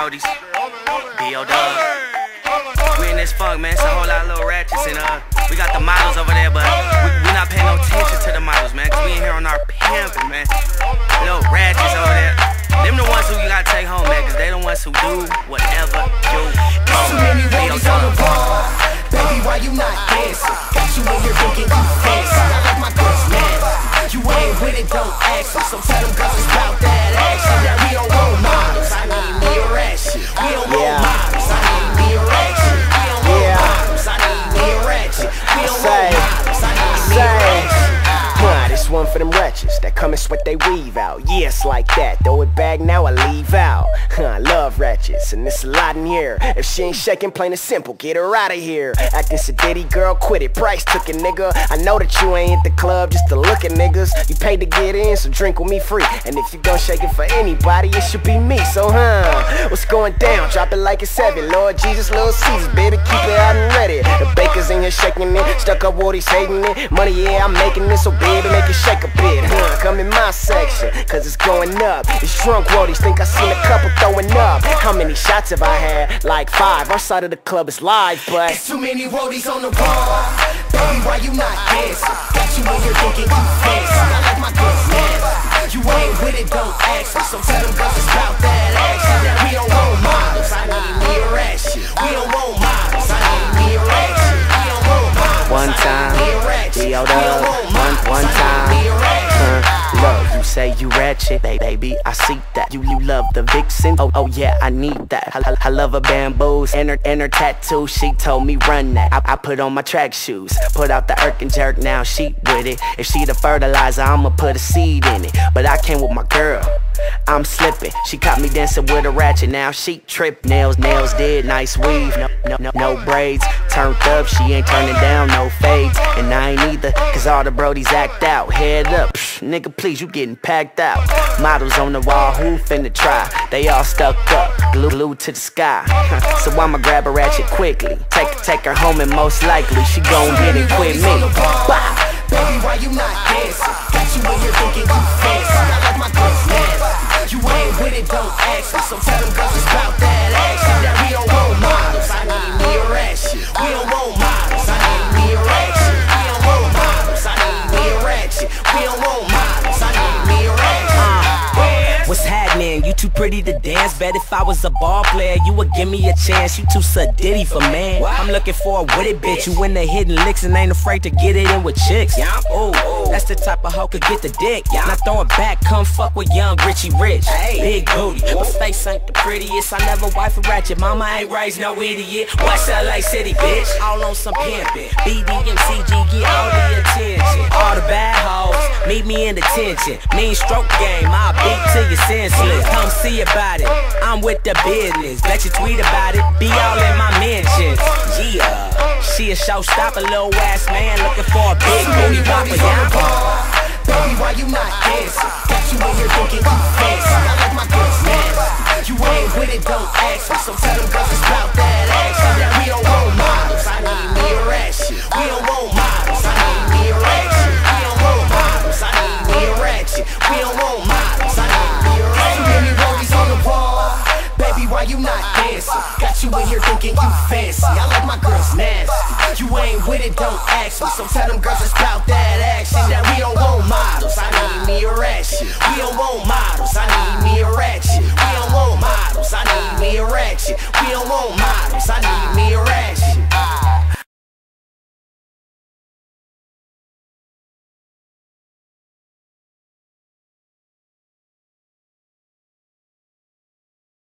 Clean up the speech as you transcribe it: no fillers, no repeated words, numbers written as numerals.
Brodies, B.O. Dub. We in this funk, man. It's a whole lot of little ratchets, and we got the models over there, but we not paying no attention to the models, man, cause we in here on our pimpin', man. Little ratchets over there. Them the ones who you gotta take home, man, cause they the ones who do whatever you want. Too many ladies on the ball. Baby, why you not dancing? Got you in here thinking you fancy. I like my girls nasty. You ain't with it, don't ask me. So tell them girls it's about that action. That we don't want models. I need me a ratchet. We don't want models. I need me a ratchet. We don't want models. I need me a ratchet. We don't want models. I need me a ratchet. This one for them wretches that come and sweat they weave out. Yeah, it's like that. Throw it back now, I leave out. I love ratchets, and it's a lot in here. If she ain't shaking, plain and simple, get her out of here. Acting sedity, girl, quit it. Price took it, nigga. I know that you ain't at the club just to look at niggas. You paid to get in, so drink with me free. And if you gon' shake it for anybody, it should be me. So, what's going down? Drop it like it's heavy. Lord Jesus, Little Caesars, baby, keep it out and ready. The bakers in here shaking it, stuck up what he's hating it. Money, yeah, I'm making it, so baby, make it shake a bit, come in my section, cause it's going up. These drunk roadies think I seen a couple throwing up. How many shots have I had? Like 5. Our side of the club is live, but it's too many roadies on the ball. Baby, why you not dancing? Got you in here thinking you fancy. I like my girls nasty. You ain't with it, don't ask me. So tell them girls it's about that action. That we don't want models. I need me a ratchet. We don't want models. I need me a ratchet. We don't want models. One time, B.O. Dub. One time. Look, you say you ratchet, baby, I see that. You love the vixen, oh yeah, I need that. I love her bamboos and her tattoo. She told me run that. I put on my track shoes, put out the irk and jerk. Now she with it. If she the fertilizer, I'ma put a seed in it. But I came with my girl, I'm slipping. She caught me dancing with a ratchet. Now she trip. Nails did, nice weave. No braids. Turned up, she ain't turning down, no fades. And I ain't either, cause all the brodies act out. Head up, nigga, please, you getting packed out. Models on the wall, who finna try? They all stuck up, glued to the sky. So I'ma grab a ratchet quickly. Take her home and most likely she gon' get it with me. Baby, why you not dancing? Got you in here thinking you fancy. I like my girls nasty. You ain't with it, don't ask me. So tell them girls it's about that action. That we don't want models. I need me a ratchet. We don't want models. I need me a ratchet. We don't want models. I need me a ratchet. We don't want models. I need me a ratchet. What's happening? You too pretty to dance. Bet if I was a ball player, you would give me a chance. You too sadiddy for man. I'm looking for a witty bitch. You in the hidden licks and ain't afraid to get it in with chicks. Oh, that's the type of hoe could get the dick. Now throw it back, come fuck with young Richie Rich. Big booty, but face ain't the prettiest. I never wife a ratchet. Mama ain't raised no idiot. West LA City, bitch. All on some pimpin'. BDMCG, get all the attention. All the bad hoes, meet me in detention. Mean stroke game, I'll beat till you senseless. Come see about it, I'm with the business. Bet you tweet about it, be all in my mentions. Yeah, she a showstopper, little ass man looking for a big booty whopper. Baby, why you not dancing? Got you in here thinking you fancy. I like my girls nasty. You ain't with it, don't ask me. So tell them girls it's about that action. That we don't want models. I need me a ratchet. We don't want models. I need me a ratchet. We don't want models. I need me a ratchet. We don't want models. I need me a ratchet. Too many roadies on the wall. Baby, why you not dancing? Got you in here thinking you fancy. I like my girls nasty. You ain't with it, don't ask me. So tell them girls it's about that action. That we don't want models. I need me a ratchet. We don't want models. I need me a ratchet. We don't want models. I need me a ratchet. We don't want models. I need